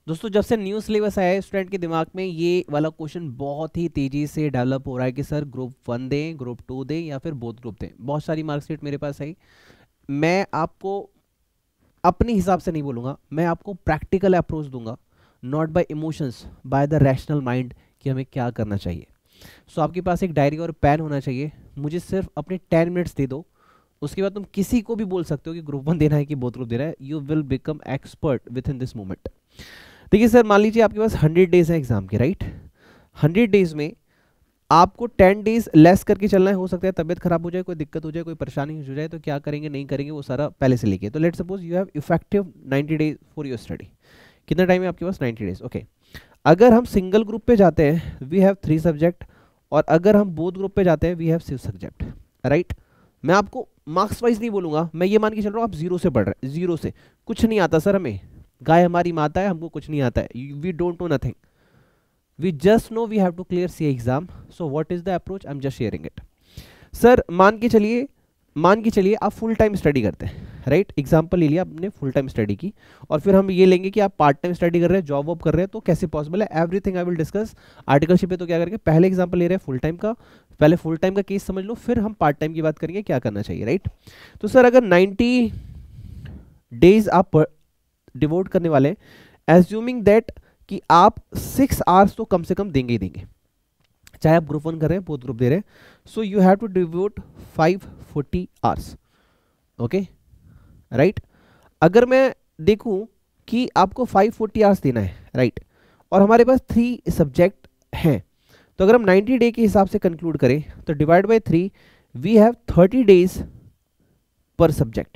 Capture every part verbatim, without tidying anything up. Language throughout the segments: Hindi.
दोस्तों जब से न्यू सिलेबस आया है स्टूडेंट के दिमाग में ये वाला क्वेश्चन बहुत ही तेजी से डेवलप हो रहा है कि सर ग्रुप वन दें, ग्रुप टू दें या फिर बोथ ग्रुप दें। बहुत सारी मार्कशीट मेरे पास आई। मैं आपको अपने हिसाब से नहीं बोलूँगा, मैं आपको प्रैक्टिकल अप्रोच दूंगा, not by emotions, by the rational mind कि हमें क्या करना चाहिए। सो so, आपके पास एक डायरी और पेन होना चाहिए। मुझे सिर्फ अपने टेन मिनट्स दे दो, उसके बाद तुम किसी को भी बोल सकते हो कि ग्रुप वन देना है कि बोथ ग्रुप देना है। You will become expert with in this moment. देखिए सर, मान लीजिए आपके पास हंड्रेड डेज है एग्जाम के, राइट। हंड्रेड डेज में आपको टेन डेज लेस करके चलना है। हो सकता है तबियत खराब हो जाए, कोई दिक्कत हो जाए, कोई परेशानी हो जाए, तो क्या करेंगे नहीं करेंगे वो सारा पहले से लेके। तो let suppose you have effective ninety days for your study. कितना टाइम है आपके पास? Ninety days. ओके, अगर हम सिंगल ग्रुप पे जाते हैं वी हैव थ्री सब्जेक्ट, और अगर हम बोथ ग्रुप पे जाते हैं we have six subject, right. मैं आपको मार्क्स वाइज नहीं बोलूंगा, मैं ये मान के चल रहा हूँ आप जीरो से पढ़ रहे हैं। जीरो से कुछ नहीं आता सर, हमें गाय हमारी माता है, हमको कुछ नहीं आता है। We don't know nothing, we just know we have to clear C exam. So what is the approach? I am just sharing it. Sir मान के चलिए मान के चलिए आप फुल टाइम स्टडी करते हैं, राइट। एग्जाम्पल ले लिया आपने फुल टाइम स्टडी की, और फिर हम ये लेंगे कि आप पार्ट टाइम स्टडी कर रहे हैं, जॉब वॉब कर रहे हैं, तो कैसे पॉसिबल है? Everything I will discuss. Articleship पे तो क्या करेंगे, पहले एग्जाम्पल ले रहे हैं फुल टाइम का, पहले फुल टाइम का केस समझ लो, फिर हम पार्ट टाइम की बात करेंगे क्या करना चाहिए, राइट। तो सर अगर नाइंटी डेज आप डिवोट करने वाले, एज्यूमिंग दैट कि आप सिक्स आवर्स तो कम से कम देंगे ही देंगे, चाहे आप ग्रुप वन कर रहे हैं बोथ ग्रुप दे रहे हैं, so you have to devote five forty hours, okay, right. अगर मैं देखूं कि आपको फाइव फोर्टी आवर्स देना है, राइट, और हमारे पास थ्री सब्जेक्ट हैं, तो अगर हम नाइंटी डे के हिसाब से कंक्लूड करें तो divide by three we have thirty days पर सब्जेक्ट,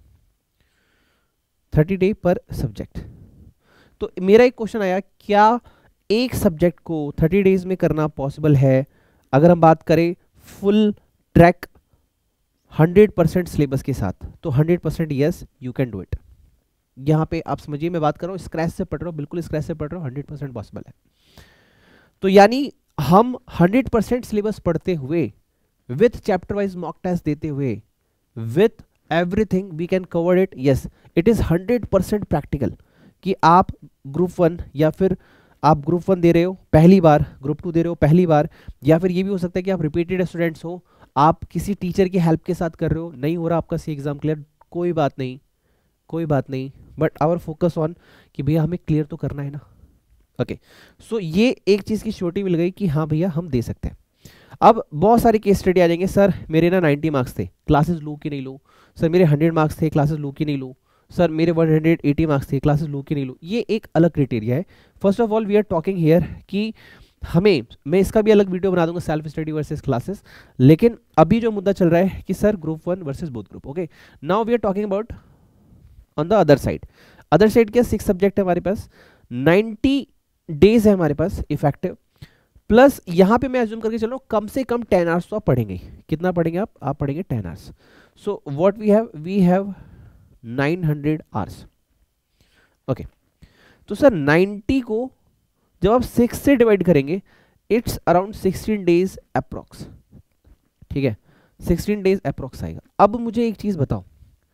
थर्टी डे पर सब्जेक्ट। तो मेरा एक क्वेश्चन आया, क्या एक सब्जेक्ट को थर्टी डेज में करना पॉसिबल है? अगर हम बात करें full track hundred percent syllabus के साथ, तो hundred percent yes you can do it. यहाँ पे आप समझिए मैं बात कर रहा हूँ स्क्रैच से पढ़ रहा हूँ, बिल्कुल स्क्रैच से पढ़ रहा हूँ, हंड्रेड परसेंट पॉसिबल है। तो यानी हम हंड्रेड परसेंट सिलेबस पढ़ते हुए, with chapter wise mock test देते हुए, with everything we can cover it. Yes, it is hundred percent practical कि आप ग्रुप वन या फिर आप ग्रुप वन दे रहे हो पहली बार, ग्रुप टू दे रहे हो पहली बार, या फिर ये भी हो सकता है कि आप रिपीटेड स्टूडेंट्स हो, आप किसी टीचर की हेल्प के साथ कर रहे हो, नहीं हो रहा आपका सी एग्जाम क्लियर, कोई बात नहीं, कोई बात नहीं, बट आवर फोकस ऑन कि भैया हमें क्लियर तो करना है ना। ओके, सो ये एक चीज़ की श्योरिटी मिल गई कि हाँ भैया हम दे सकते हैं। अब बहुत सारे केस स्टडी आ जाएंगे, सर मेरे ना नाइंटी मार्क्स थे, क्लासेस लूँ कि नहीं लूँ, सर मेरे हंड्रेड मार्क्स थे, क्लासेस लूँ कि नहीं लूँ, सर मेरे वन हंड्रेड एटी मार्क्स थे, क्लासेस लूँ कि नहीं लूँ। ये एक अलग क्राइटेरिया है। First of all we are talking here कि हमें, मैं इसका भी अलग वीडियो बना दूंगा सेल्फ स्टडी वर्सेस क्लासेस, लेकिन अभी जो मुद्दा चल रहा है कि sir group one versus both group. Okay, now we are talking about on the other side. Other side क्या, सिक्स सब्जेक्ट है हमारे पास, नाइंटी डेज है हमारे पास इफेक्टिव, प्लस यहाँ पे मैं अज्यूम करके चल रहा हूँ कम से कम टेन आवर्स तो आप पढ़ेंगे। कितना पढ़ेंगे आप? आप पढ़ेंगे ten hours. So what we have, we have nine hundred hours. Okay, तो सर नाइंटी को जब आप सिक्स से डिवाइड करेंगे it's around sixteen days approx, ठीक है, सिक्सटीन डेज अप्रोक्स आएगा। अब मुझे एक चीज बताओ,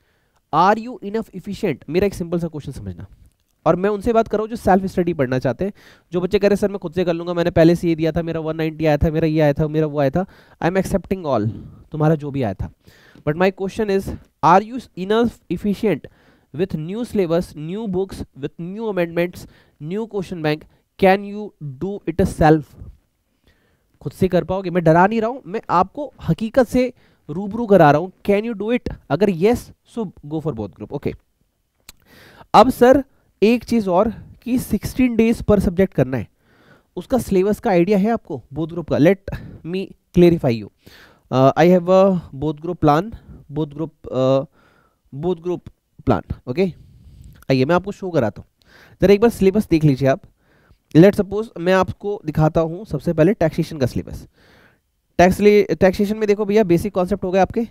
आर यू इनफ इफिशिएंट? मेरा एक सिंपल सा क्वेश्चन समझना, और मैं उनसे बात कर रहा हूँ जो सेल्फ स्टडी पढ़ना चाहते हैं। जो बच्चे कह रहे हैं सर मैं खुद से कर लूंगा, मैंने पहले से ये दिया था, मेरा वन नाइंटी आया था, मेरा ये आया था, मेरा वो आया था, आई एम एक्सेप्टिंग ऑल, तुम्हारा जो भी आया था, but my question is are you enough efficient with new syllabus, new books, with new amendments, new question bank, can you do it self? खुद से कर पाओगे? मैं डरा नहीं रहा हूं, मैं आपको हकीकत से रूबरू करा रहा हूं। Can you do it? अगर yes so go for both group. Okay, अब सर एक चीज और कि सिक्सटीन डेज पर सब्जेक्ट करना है, उसका सिलेबस का आइडिया है आपको बोथ ग्रुप का? Let me clarify you, I have a both group plan, both group both group plan. Okay, आइए मैं आपको शो कराता हूँ, जरा एक बार सिलेबस देख लीजिए आप। लेट सपोज मैं आपको दिखाता हूं सबसे पहले टैक्सेशन का सिलेबस। टैक्स टैक्सेशन में देखो भैया, बेसिक कॉन्सेप्ट हो गए आपके,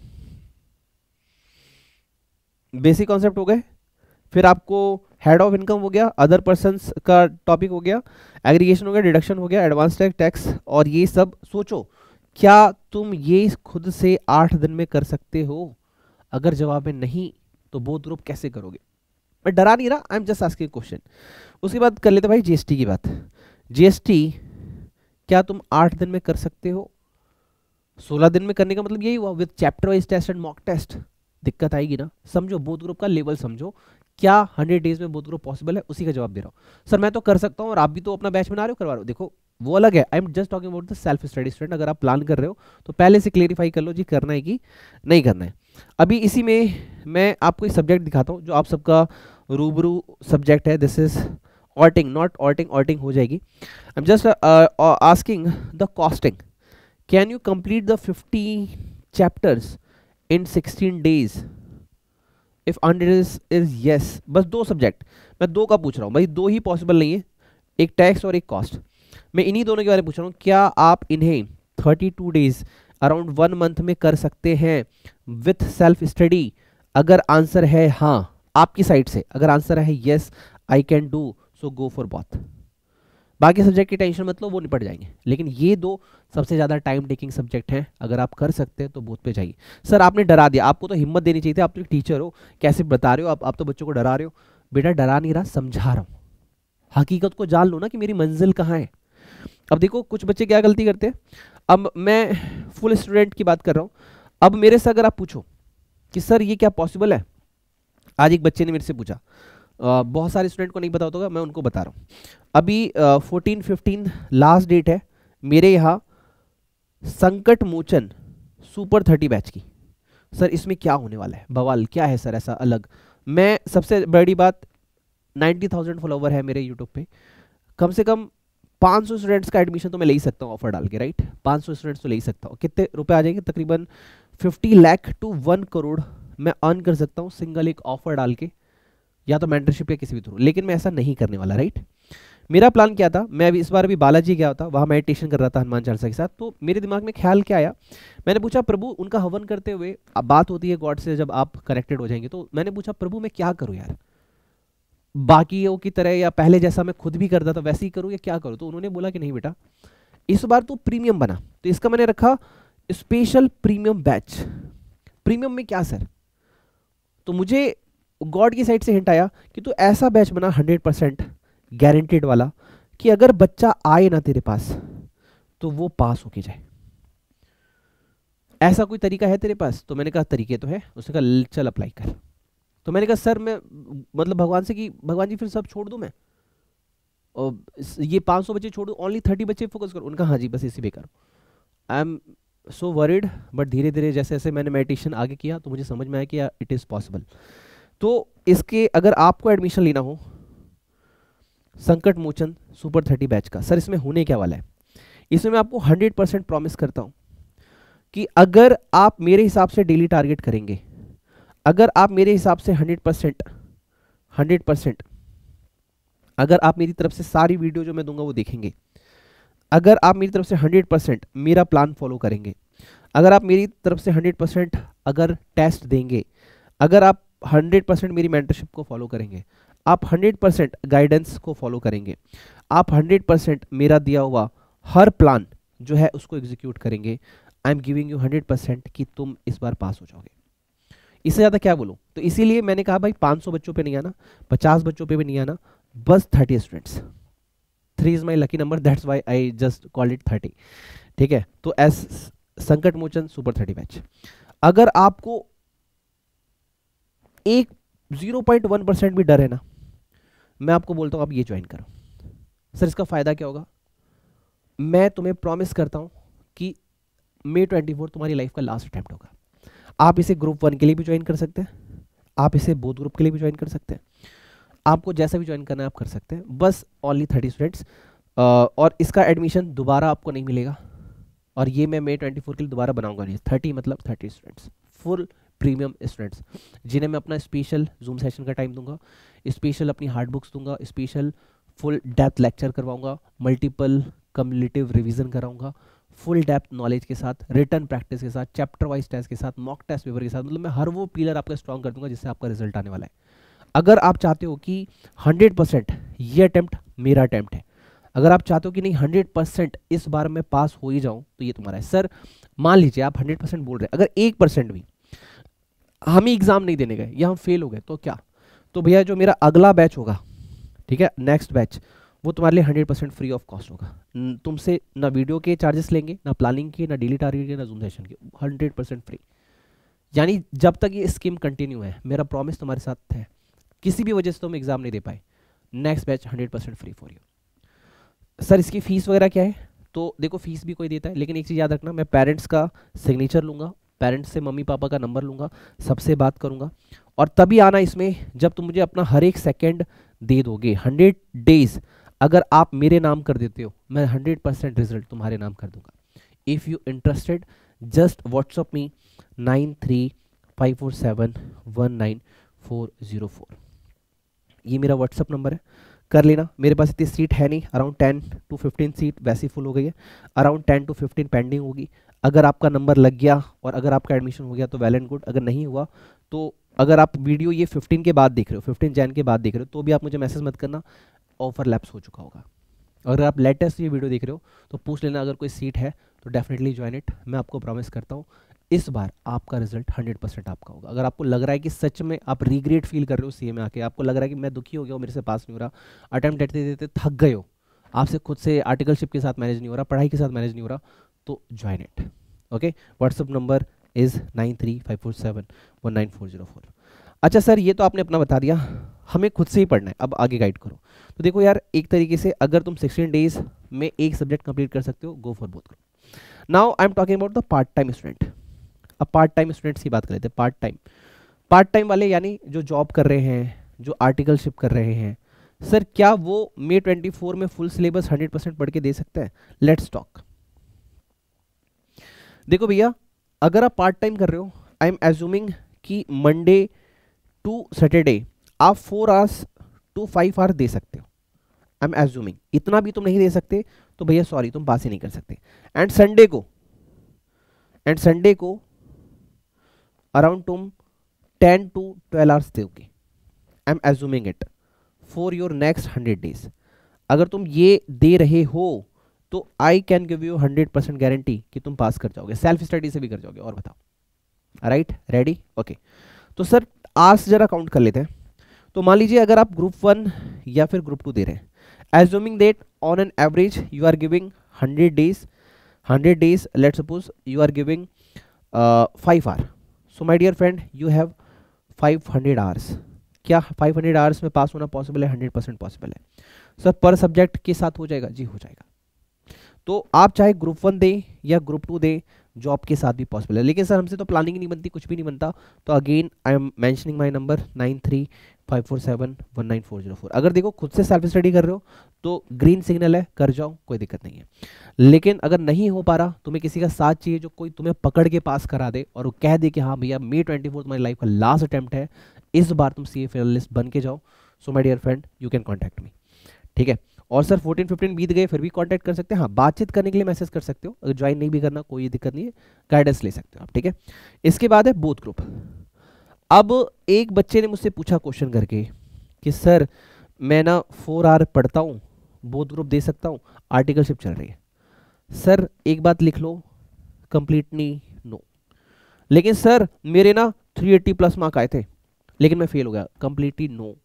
बेसिक कॉन्सेप्ट हो गए, फिर आपको हेड ऑफ इनकम हो गया, अदर पर्संस का टॉपिक हो गया, एग्रीगेशन हो गया, डिडक्शन हो गया, एडवांस टैक्स टैक्स, और ये सब सोचो क्या तुम ये खुद से आठ दिन में कर सकते हो? अगर जवाब है नहीं तो बोथ ग्रुप कैसे करोगे? मैं डरा नहीं रहा, I am just asking question. उसके बाद कर लेते भाई जीएसटी की बात। जीएसटी क्या तुम आठ दिन में कर सकते हो? सोलह दिन में करने का मतलब यही हुआ with chapter wise test and mock test. दिक्कत आएगी ना। समझो बोथ ग्रुप का लेवल समझो, क्या हंड्रेड डेज में बोथ ग्रुप पॉसिबल है, उसी का जवाब दे रहा हूँ। सर मैं तो कर सकता हूँ और आप भी तो अपना बैच बना रहे हो, करवा रहे हो, देखो वो अलग है। I am just talking about the self study student. अगर आप प्लान कर रहे हो तो पहले से क्लियरिफाई कर लो जी करना है कि नहीं करना है। अभी इसी में मैं आपको एक सब्जेक्ट दिखाता हूँ जो आप सबका रूबरू सब्जेक्ट है। This is sorting, not sorting, sorting हो जाएगी। I am just asking the costing. Can you complete the fifty chapters in sixteen days? If answer is is yes, बस दो सब्जेक्ट मैं दो का पूछ रहा हूँ भाई, दो ही पॉसिबल नहीं है, एक टैक्स और एक कॉस्ट। मैं इन्हीं दोनों के बारे में पूछ रहा हूँ, क्या आप इन्हें thirty two days around one month में कर सकते हैं विथ सेल्फ स्टडी? अगर आंसर है हाँ आपकी साइड से, अगर आंसर है yes I can do, so go for both. बाकी सब्जेक्ट की टेंशन मतलब वो निपट जाएंगे, लेकिन ये दो सबसे ज़्यादा टाइम टेकिंग सब्जेक्ट हैं। अगर आप कर सकते हैं तो बोथ पे जाइए। सर आपने डरा दिया, आपको तो हिम्मत देनी चाहिए थी, आप तो एक टीचर हो, कैसे बता रहे हो आप, आप तो बच्चों को डरा रहे हो। बेटा डरा नहीं रहा, समझा रहा हूँ, हकीकत को जान लो ना कि मेरी मंजिल कहाँ है। अब देखो कुछ बच्चे क्या गलती करते हैं, अब मैं फुल स्टूडेंट की बात कर रहा हूँ। अब मेरे से अगर आप पूछो कि सर ये क्या पॉसिबल है, आज एक बच्चे ने मेरे से पूछा, Uh, बहुत सारे स्टूडेंट को नहीं पता होगा, मैं उनको बता रहा हूँ। अभी फोर्टीन फिफ्टीन लास्ट डेट है मेरे यहाँ Sankat Mochan super thirty batch की। सर इसमें क्या होने वाला है, बवाल क्या है सर ऐसा अलग? मैं सबसे बड़ी बात, नाइन्टी थाउजेंड फॉलोवर है मेरे यूट्यूब पे, कम से कम पाँच सौ स्टूडेंट्स का एडमिशन तो मैं ले ही सकता हूँ ऑफर डाल के, राइट? पाँच सौ स्टूडेंट्स तो ले ही सकता हूँ। कितने रुपए आ जाएंगे? तकरीबन fifty lakh to one crore मैं अर्न कर सकता हूँ सिंगल एक ऑफर डाल के, या तो मेंटरशिप या किसी भी थ्रू। लेकिन मैं ऐसा नहीं करने वाला, राइट? मेरा प्लान क्या था, मैं अभी इस बार अभी बालाजी गया था, वहाँ मेडिटेशन कर रहा था हनुमान चालीसा के साथ, तो मेरे दिमाग में ख्याल क्या आया, मैंने पूछा प्रभु, उनका हवन करते हुए अब बात होती है गॉड से जब आप कनेक्टेड हो जाएंगे, तो मैंने पूछा प्रभु मैं क्या करूँ यार, बाकियों की तरह या पहले जैसा मैं खुद भी करता था वैसे ही करूँ या क्या करूँ? तो उन्होंने बोला कि नहीं बेटा इस बार तो प्रीमियम बना, तो इसका मैंने रखा स्पेशल प्रीमियम बैच। प्रीमियम में क्या सर? तो मुझे गॉड की साइड से हिंट आया कि तू ऐसा बैच बना हंड्रेड परसेंट गारंटेड वाला कि अगर बच्चा आए ना तेरे पास तो वो पास होके जाए। ऐसा कोई तरीका है तेरे पास? तो मैंने कहा तरीके तो है। उसने कहा चल अप्लाई कर। तो मैंने कहा सर मैं मतलब भगवान से कि भगवान जी फिर सब छोड़ दूं मैं, और ये पाँच सौ बच्चे छोड़ दूं, ओनली थर्टी बच्चे फोकस करूं? उनका हाँ जी बस इसी पे करो। I am so worried, but धीरे धीरे जैसे जैसे मैंने मेडिटेशन आगे किया तो मुझे समझ में आया कि इट इज़ पॉसिबल। तो इसके अगर आपको एडमिशन लेना हो Sankat Mochan super thirty batch का, सर इसमें होने क्या वाला है, इसमें मैं आपको हंड्रेड परसेंट प्रॉमिस करता हूं कि अगर आप मेरे हिसाब से डेली टारगेट करेंगे, अगर आप मेरे हिसाब से हंड्रेड परसेंट हंड्रेड परसेंट अगर आप मेरी तरफ से सारी वीडियो जो मैं दूंगा वो देखेंगे, अगर आप मेरी तरफ से हंड्रेड परसेंट मेरा प्लान फॉलो करेंगे, अगर आप मेरी तरफ से हंड्रेड परसेंट अगर टेस्ट देंगे, अगर आप हंड्रेड परसेंट मेरी मेंटरशिप को फॉलो करेंगे, आप हंड्रेड परसेंट गाइडेंस को फॉलो करेंगे, आप हंड्रेड परसेंट मेरा दिया हुआ हर प्लान जो है उसको एग्जीक्यूट करेंगे, I am giving you hundred percent कि तुम इस बार पास हो जाओगे। इससे ज़्यादा क्या बोलूँ? तो इसीलिए मैंने कहा भाई पाँच सौ बच्चों पे नहीं आना, पचास बच्चों पे भी नहीं आना, बस thirty students. Three is my lucky number, that's why I just called it thirty. ठीक है, तो एस संकट मोचन सुपर थर्टी बैच, अगर आपको एक ज़ीरो पॉइंट वन परसेंट भी डर है ना, मैं आपको बोलता हूं आप ये ज्वाइन करो। सर इसका फायदा क्या होगा? मैं तुम्हें प्रॉमिस करता हूं कि मई ट्वेंटी फोर तुम्हारी लाइफ का लास्ट अटेम्प्ट होगा। आप इसे ग्रुप वन के लिए भी ज्वाइन कर सकते हैं, आप इसे बोथ ग्रुप के लिए भी ज्वाइन कर सकते हैं, आपको जैसा भी ज्वाइन करना है आप कर सकते हैं, बस ओनली थर्टी स्टूडेंट्स। और इसका एडमिशन दोबारा आपको नहीं मिलेगा, और ये मैं मई ट्वेंटी फोर के लिए दोबारा बनाऊंगा नहीं। थर्टी मतलब thirty students, full premium students, जिन्हें मैं अपना स्पेशल जूम सेशन का टाइम दूंगा, स्पेशल अपनी हार्ड बुक्स दूंगा, स्पेशल फुल डेप्थ लेक्चर करवाऊंगा, मल्टीपल कम्युलेटिव रिवीजन कराऊंगा, फुल डेप्थ नॉलेज के साथ, रिटर्न प्रैक्टिस के साथ, चैप्टर वाइज टेस्ट के साथ, मॉक टेस्ट पेपर के साथ, मतलब मैं हर वो पिलर आपका स्ट्रॉन्ग कर दूंगा जिससे आपका रिजल्ट आने वाला है। अगर आप चाहते हो कि हंड्रेड परसेंट ये अटेम्प्ट मेरा अटेम्प्ट है, अगर आप चाहते हो कि नहीं हंड्रेड परसेंट इस बार मैं पास हो ही जाऊं, तो ये तुम्हारा है। सर मान लीजिए आप हंड्रेड परसेंट बोल रहे हैं, अगर एक परसेंट भी हम ही एग्जाम नहीं देने गए या हम फेल हो गए तो क्या? तो भैया जो मेरा अगला बैच होगा, ठीक है, नेक्स्ट बैच, वो तुम्हारे लिए hundred percent free of cost होगा। न- तुमसे ना वीडियो के चार्जेस लेंगे, ना प्लानिंग के, ना डेली टारगेट के, ना जूम सेशन के, हंड्रेड परसेंट फ्री। यानी जब तक ये स्कीम कंटिन्यू है, मेरा प्रॉमिस तुम्हारे साथ है, किसी भी वजह से तुम एग्जाम नहीं दे पाए, next batch hundred percent free for you. Sir इसकी फीस वगैरह क्या है? तो देखो फीस भी कोई देता है, लेकिन एक चीज़ याद रखना, मैं पेरेंट्स का सिग्नेचर लूंगा, पेरेंट्स से मम्मी पापा का नंबर लूंगा, सबसे बात करूंगा, और तभी आना इसमें जब तुम मुझे अपना हर एक सेकेंड दे दोगे। हंड्रेड डेज अगर आप मेरे नाम कर देते हो, मैं हंड्रेड परसेंट रिजल्ट तुम्हारे नाम कर दूंगा। If you interested just WhatsApp me nine three five four seven one nine four zero four, ये मेरा व्हाट्सअप नंबर है, कर लेना। मेरे पास इतनी सीट है नहीं, around ten to fifteen seat वैसी फुल हो गई है, around ten to fifteen pending होगी। अगर आपका नंबर लग गया और अगर आपका एडमिशन हो गया तो वेल एंड गुड, अगर नहीं हुआ तो अगर आप वीडियो ये फिफ्टीन के बाद देख रहे हो, फिफ्टीन जैन के बाद देख रहे हो, तो भी आप मुझे मैसेज मत करना, ऑफर लैप्स हो चुका होगा। अगर आप लेटेस्ट ये वीडियो देख रहे हो तो पूछ लेना, अगर कोई सीट है तो डेफिनेटली ज्वाइन इट। मैं आपको प्रॉमिस करता हूँ इस बार आपका रिजल्ट हंड्रेड परसेंट आपका होगा। अगर आपको लग रहा है कि सच में आप रिग्रेट फील कर रहे हो सीए में आके, आपको लग रहा है कि मैं दुखी हो गया हूँ, मेरे से पास नहीं हो रहा, अटेम्प्ट देते देते थक गए हो, आपसे खुद से आर्टिकलशिप के साथ मैनेज नहीं हो रहा, पढ़ाई के साथ मैनेज नहीं हो रहा, तो join it. Okay, WhatsApp number is nine three five four seven one nine four zero four. अच्छा सर ये तो आपने अपना बता दिया, हमें खुद से ही पढ़ना है, अब आगे गाइड करो। तो देखो यार, एक तरीके से अगर तुम सिक्सटीन डेज में एक सब्जेक्ट कंप्लीट कर सकते हो, गो फॉर बोथ करो। Now I am talking about the part time student. अब पार्ट टाइम स्टूडेंट्स की बात कर लेते हैं। पार्ट टाइम पार्ट टाइम वाले यानी जो जॉब कर रहे हैं, जो आर्टिकलशिप कर रहे हैं, सर क्या वो मई ट्वेंटी फोर में फुल सिलेबस हंड्रेड परसेंट पढ़ के दे सकते हैं? Let's talk. देखो भैया, अगर आप पार्ट टाइम कर रहे हो, आई एम एज्यूमिंग कि मंडे टू सैटरडे आप four hours to five hour दे सकते हो। आई एम एज्यूमिंग, इतना भी तुम नहीं दे सकते तो भैया सॉरी, तुम पास ही नहीं कर सकते। एंड संडे को एंड संडे को अराउंड तुम टेन टू ट्वेल्व आवर्स दोगे। I am assuming it for your next hundred days. अगर तुम ये दे रहे हो तो I can give you hundred percent guarantee कि तुम पास कर जाओगे, सेल्फ स्टडी से भी कर जाओगे। और बताओ, राइट, रेडी, ओके। तो सर आवर्स जरा काउंट कर लेते हैं। तो मान लीजिए अगर आप ग्रुप वन या फिर ग्रुप टू दे रहे हैं, assuming that on an average you are giving hundred days, hundred days let's suppose you are giving five hour. So my dear friend, you have five hundred hours. क्या फाइव हंड्रेड आवर्स में पास होना पॉसिबल है? हंड्रेड परसेंट पॉसिबल है सर। पर सब्जेक्ट के साथ हो जाएगा? जी हो जाएगा। तो आप चाहे ग्रुप वन दें या ग्रुप टू दें, जॉब के साथ भी पॉसिबल है। लेकिन सर हमसे तो प्लानिंग नहीं बनती, कुछ भी नहीं बनता, तो again I am mentioning my number nine three five four seven one nine four zero four. अगर देखो खुद से सेल्फ स्टडी कर रहे हो तो ग्रीन सिग्नल है, कर जाओ, कोई दिक्कत नहीं है। लेकिन अगर नहीं हो पा रहा, तुम्हें किसी का साथ चाहिए जो कोई तुम्हें पकड़ के पास करा दे और वो कह दे कि हाँ भैया मई ट्वेंटी फोर तुम्हारी लाइफ का लास्ट अटेम्प्ट है, इस बार तुम सी ए फाइनलिस्ट बन के जाओ, so my dear friend you can contact me, ठीक है। और सर फोर्टीन फिफ्टीन बीत गए फिर भी कांटेक्ट कर सकते हैं, हाँ बातचीत करने के लिए मैसेज कर सकते हो, अगर ज्वाइन नहीं भी करना कोई दिक्कत नहीं है, गाइडेंस ले सकते हो आप, ठीक है। इसके बाद है बोथ ग्रुप। अब एक बच्चे ने मुझसे पूछा क्वेश्चन करके कि सर मैं ना फोर आवर पढ़ता हूँ, बोथ ग्रुप दे सकता हूँ, आर्टिकलशिप चल रही है। सर एक बात लिख लो, कंप्लीटली नो। लेकिन सर मेरे ना थ्री एट्टी प्लस मार्क आए थे लेकिन मैं फेल हो गया, कंप्लीटली नो।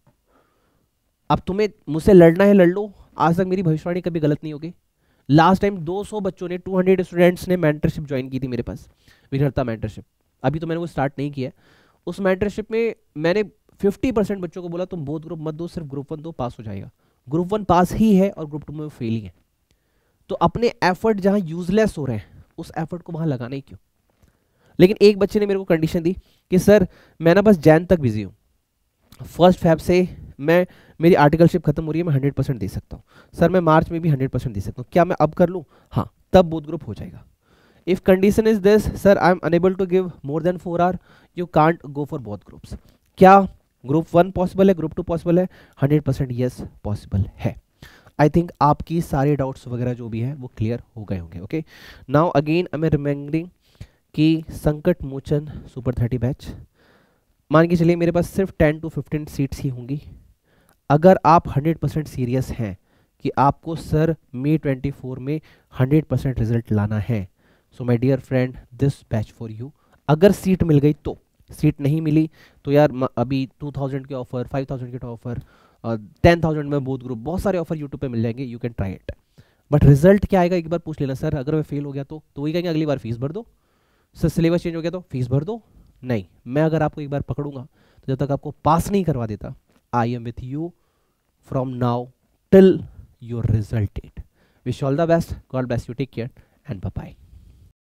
अब तुम्हें मुझसे लड़ना है लड़ लो, आज तक मेरी भविष्यवाणी कभी गलत नहीं होगी। लास्ट टाइम दो सौ बच्चों ने, टू हंड्रेड स्टूडेंट्स ने मेंटरशिप ज्वाइन की थी मेरे पास, विघटता मेंटरशिप। अभी तो मैंने वो स्टार्ट नहीं किया। उस मेंटरशिप में मैंने फिफ्टी परसेंट बच्चों को बोला तुम बोथ ग्रुप मत दो, सिर्फ ग्रुप वन दो, पास हो जाएगा। ग्रुप वन पास ही है और ग्रुप टू में फेल ही है। तो अपने एफर्ट जहां यूजलेस हो रहे हैं उस एफर्ट को वहां लगाना ही क्यों। लेकिन एक बच्चे ने मेरे को कंडीशन दी कि सर मैं ना बस जैन तक बिजी हूँ, फर्स्ट फैब से मैं मेरी आर्टिकलशिप खत्म हो रही है, मैं हंड्रेड परसेंट दे सकता हूँ। सर मैं मार्च में भी हंड्रेड परसेंट दे सकता हूँ, क्या मैं अब कर लूँ? हाँ, तब बोथ ग्रुप हो जाएगा। If condition is this, sir I am unable to give more than four hour, you can't go for both groups. क्या ग्रुप वन पॉसिबल है, ग्रुप टू पॉसिबल है? हंड्रेड परसेंट यस पॉसिबल है। आई थिंक आपकी सारे डाउट्स वगैरह जो भी है वो क्लियर हो गए होंगे। Okay, now again I am remembering कि Sankat Mochan super thirty batch, मान के चलिए मेरे पास सिर्फ टेन टू फिफ्टीन सीट्स ही होंगी। अगर आप हंड्रेड परसेंट सीरियस हैं कि आपको सर मई ट्वेंटी फोर में हंड्रेड परसेंट रिजल्ट लाना है, so my dear friend this batch for you. अगर सीट मिल गई तो सीट नहीं मिली तो यार म- अभी टू थाउजेंड के ऑफर, फाइव थाउजेंड के ऑफर, टेन थाउजेंड में बोथ ग्रुप, बहुत सारे ऑफर यूट्यूब पे मिल जाएंगे, you can try it. But result क्या आएगा एक बार पूछ लेना, सर अगर मैं फेल हो गया तो तो वही कहेंगे अगली बार फीस भर दो, सर सिलेबस चेंज हो गया तो फीस भर दो। नहीं, मैं अगर आपको एक बार पकड़ूंगा तो जब तक आपको पास नहीं करवा देता, I am with you from now till your result date. Wish all the best, God bless you, take care and bye bye.